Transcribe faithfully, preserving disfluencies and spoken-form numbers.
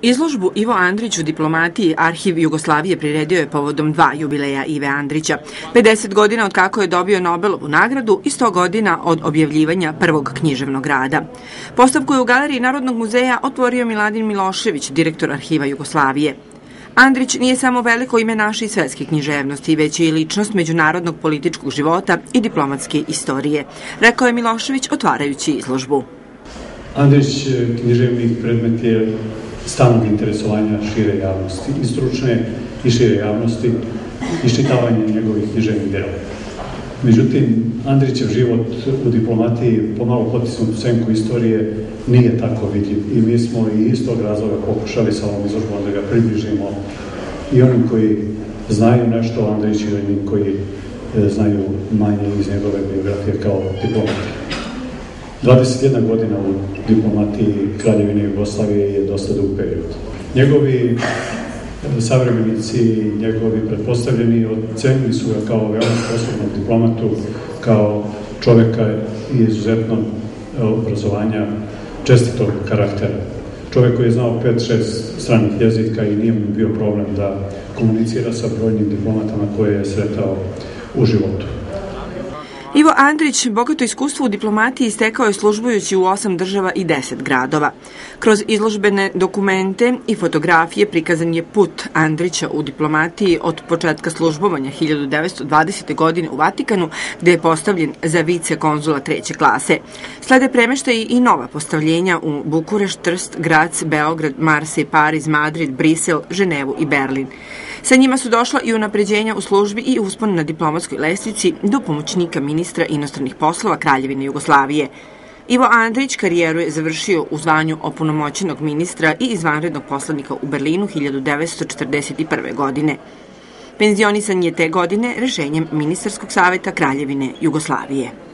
Izložbu Ivo Andrić u diplomatiji Arhiv Jugoslavije priredio je povodom dva jubileja Ive Andrića. pedeset godina od kako je dobio Nobelovu nagradu i sto godina od objavljivanja prvog književnog rada. Postavku je u Galeriji Narodnog muzeja otvorio Miladin Milošević, direktor Arhiva Jugoslavije. Andrić nije samo veliko ime naše i svetske književnosti, već je i ličnost međunarodnog političkog života i diplomatske istorije, rekao je Milošević otvarajući izložbu. Andrić, književni predmet je stalnog interesovanja šire javnosti, i stručne i šire javnosti, iščitavanje njegovih književnih dela. Međutim, Andrićev život u diplomatiji, pomalo potisnut u senku istorije, nije tako vidljiv i mi smo i iz tog razloga pokušali sa ovom izložbom da ga približimo i onim koji znaju nešto o Andriću i onim koji znaju manje iz njegove biografije kao diplomati. dvadeset jedna godina u diplomatiji Kraljevine Jugoslavije je dosta dug period. Njegovi savremenici, njegovi pretpostavljeni ocenili su ga kao veoma sposobnog diplomatu, kao čoveka izuzetnog obrazovanja, čestitog karaktera. Čovek koji je znao pet šest stranih jezika i nije mu bio problem da komunicira sa brojnim diplomatama koje je sretao u životu. Ivo Andrić bogato iskustvo u diplomatiji stekao je službujući u osam država i deset gradova. Kroz izložbene dokumente i fotografije prikazan je put Andrića u diplomatiji od početka službovanja hiljadu devetsto dvadesete. godine u Vatikanu, gde je postavljen za vice-konzula treće klase. Slede premeštaj i nova postavljenja u Bukurešt, Trst, Grac, Beograd, Marsej, Pariz, Madrid, Brisel, Ženevu i Berlin. Sa njima su došla i unapređenja u službi i uspon na diplomatskoj lestvici do pomoćnika ministra inostranih poslova Kraljevine Jugoslavije. Ivo Andrić karijeru je završio u zvanju opunomoćenog ministra i izvanrednog poslanika u Berlinu hiljadu devetsto četrdeset prve. godine. Penzionisan je te godine rešenjem Ministarskog saveta Kraljevine Jugoslavije.